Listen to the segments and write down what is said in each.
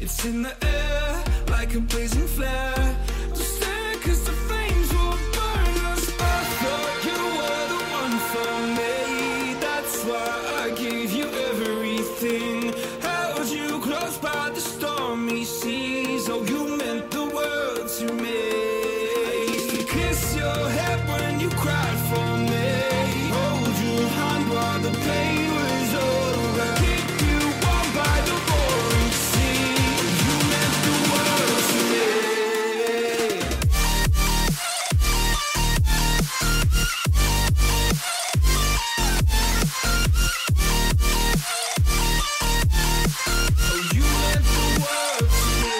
It's in the air like a blazing flare. Don't stare 'cause the flames will burn us. I thought you were the one for me. That's why I gave you everything. Held you close by the stormy seas. Oh, you meant the world to me. I used to kiss your head when you cried for me. Hold your hand while the pain was over. Keep you warm by the roaring sea. You meant the world to me. Oh, you meant the world to me.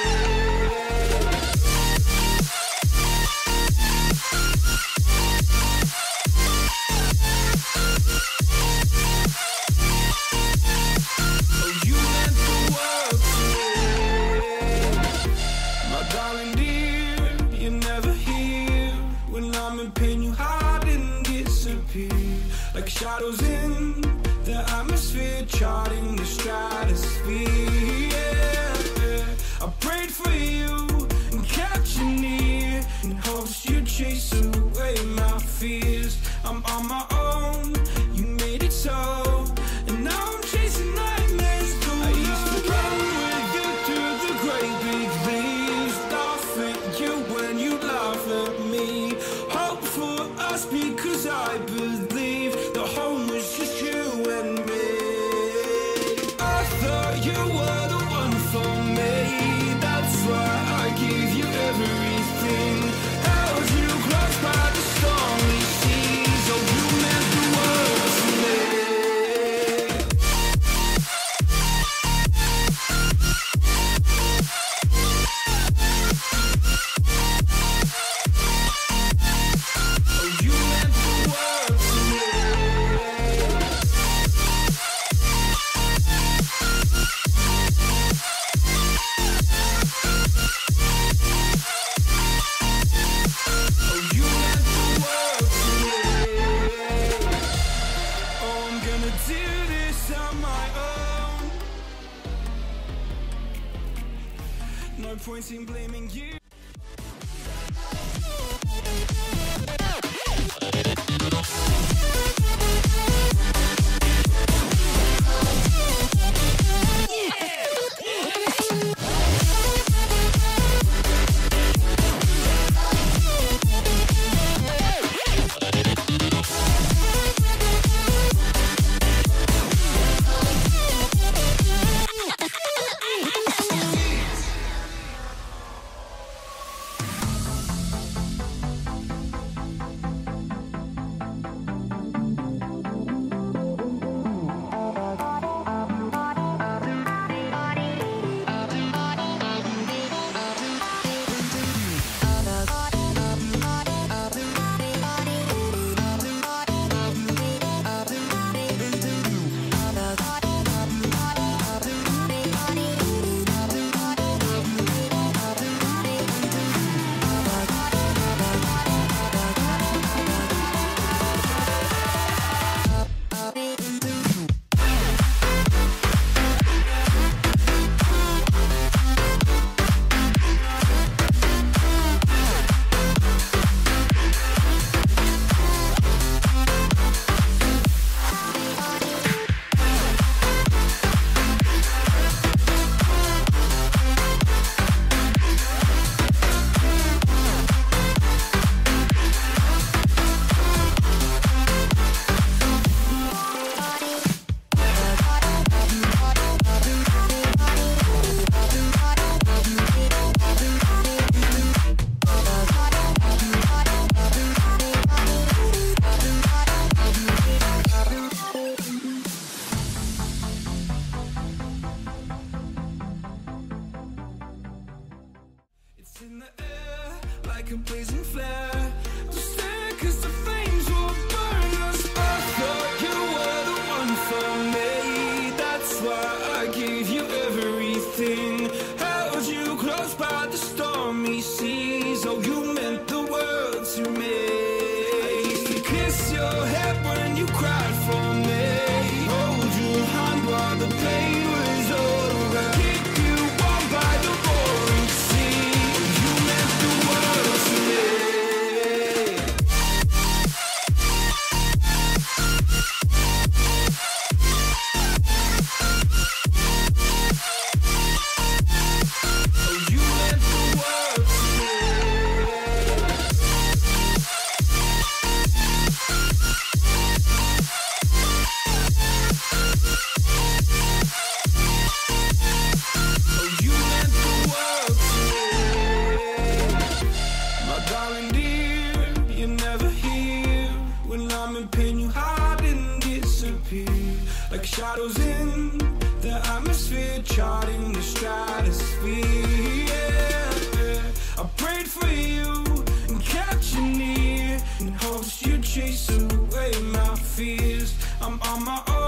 Oh, you meant the world to me. My darling dear, you're never here. When I'm in pain, you hide and disappear. Like shadows in the atmosphere, charting the stratosphere. Yeah. I prayed for you and kept you near, in hopes you'd chase away my fears. I'm on my own, you made it so, and now I'm chasing nightmares through. I used to run with you through the great big leaves, laugh at you when you laugh at me. Hope for us because I believe the home was just you and me. I thought you were the one for me. That's why I gave you everything. Held you close by the stormy seas. Oh, you meant the world to me. Oh, you meant the world to me. Oh, you meant the world to me. Oh, I'm gonna do this on my own. No point in blaming you. It's in the air like a blazing flare. Don't stare 'cause the flames will burn us. I thought you were the one for me. That's why I gave you everything. Held you close by the stormy seas. Oh, you meant the world to me. I used to kiss your head when you cried for me. Hold your hand while the pain was over. Keep you warm by the like shadows in the atmosphere, charting the stratosphere. Yeah. I prayed for you and kept you near in hopes you'd chase away my fears. I'm on my own.